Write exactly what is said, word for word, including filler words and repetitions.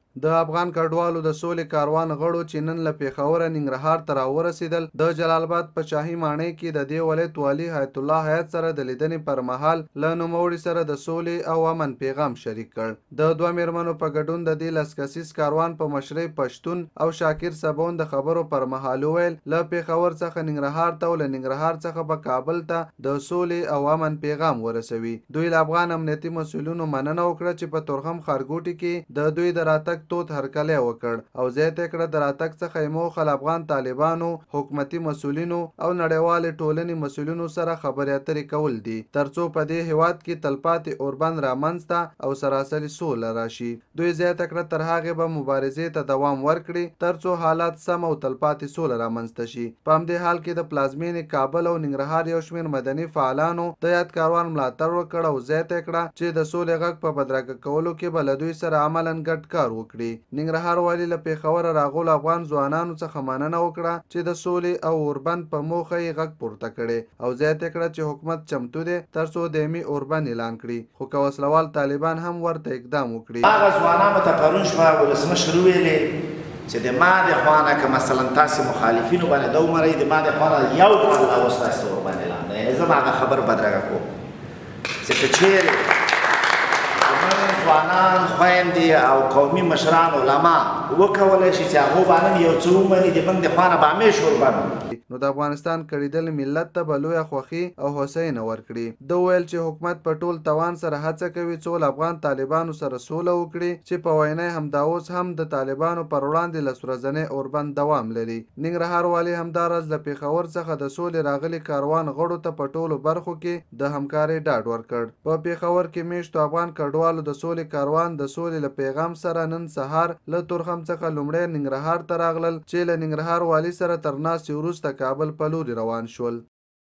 د افغان کډوالو د سولې کاروان غړو چې نن له پېښوره ننګرهار ته راورسېدل د جلال آباد په شاهي ماڼۍ کې د دې ولایت والي حیات الله حیات سره د لیدنې پر مهال له نوموړي سره د سولې او امن پیغام شریک کړ. د دوه میرمنو په ګډون د دې لس کسیز کاروان په مشرۍ پښتون او شاکر سبون د خبرو پر مهال وویل له پېښور څخه ننګرهار ته او له ننګرهار څخه به کابل ته د سولې او امن پیغام ورسوي. دوی له افغان امنیتي مسؤلینو مننه وکړه چې په تورخم ښارګوټي کې د دوی د راتګ تود هرکلی وکړ او زیاته کړه د راتګ څخه یې موخه له افغان طالبانو، حکومتي مسؤلینو او نړیوالې ټولنې مسؤلینو سره خبرې اترې کول دي ترڅو په دې هیواد کې تلپاتې اوربند رامنځته او سراسري سوله راشي. دوی زیاته کړه تر هغې به مبارزې ته دوام ورکړي ترڅو حالات سم او تلپاتې سوله رامنځته شي. په همدې حال کې د پلازمېنې کابل او ننګرهار یو شمېر مدني فعالانو د یاد کاروان ملاتړ وکړ او زیاته کړه چې د سولې غږ په بدرګه کولو کې به له دوی سره عملاً ګډ کار وکړي. ننګرهار والي له پېښوره راغلو افغان ځوانانو څخه مننه وکړه چې د سولې او اوربند په موخه یې غږ پورته کړی او زیاته کړه چې حکومت چمتو دی ترڅو دایمي اوربند اعلان کړي، خو که وسلوال طالبان هم ورته اقدام وکړي. هغه ځوانانو ته پرون شپه ولسمشر ویلې چې د ما د خوا نه که مثلا تاسې مخالفینو باندې د عمرئ د ما د خوا نه یو کال لا اوس تاسې ته اوربند اعلان دی. یعنې زه به هغه خبر بدرګه کوم چې که چېرې ځوانان، خویندې او قومي مشران علما وکولی شي چې هغو باندې یو څه ومني د موږ د خوا نه به همیش اوربند نو د افغانستان کړېدل ملت ته به لویه خوښي او هوساینه ورکړي. ده وویل چې حکومت په ټول توان سره هڅه کوي څو له افغان طالبانو سره سوله وکړي چې په وینا همدا اوس هم د طالبانو پر وړاندې لس ورځنی اوربند دوام لري. ننګرهار والي همداراز د پېښور څخه د سولې راغلي کاروان غړو ته په ټولو برخو کې د همکارۍ ډاډ ورکړ. په پېښور کې میشتو افغان کډوالو د سولې کاروان د سولې له پیغام سره نن سهار له تورخم څخه لومړی ننګرهار ته راغلل چې له ننګرهار والي سره تر ناستې وروسته کابل په لوري روان شول.